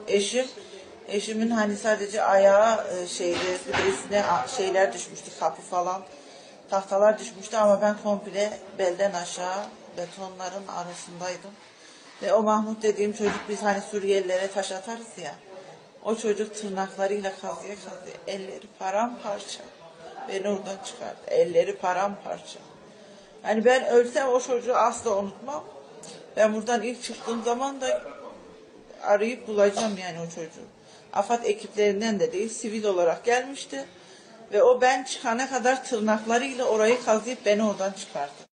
Eşimin hani sadece ayağı şeyde, bir de üstüne şeyler düşmüştü, kapı falan, tahtalar düşmüştü ama ben komple belden aşağı betonların arasındaydım. Ve o Mahmut dediğim çocuk, biz hani Suriyelilere taş atarız ya, o çocuk tırnaklarıyla kazıya kazıya elleri paramparça. Beni oradan çıkardı. Elleri paramparça. Yani ben ölsem o çocuğu asla unutmam. Ben buradan ilk çıktığım zaman da arayıp bulacağım yani o çocuğu. AFAD ekiplerinden de değil, sivil olarak gelmişti. Ve o ben çıkana kadar tırnaklarıyla orayı kazıyıp beni oradan çıkardı.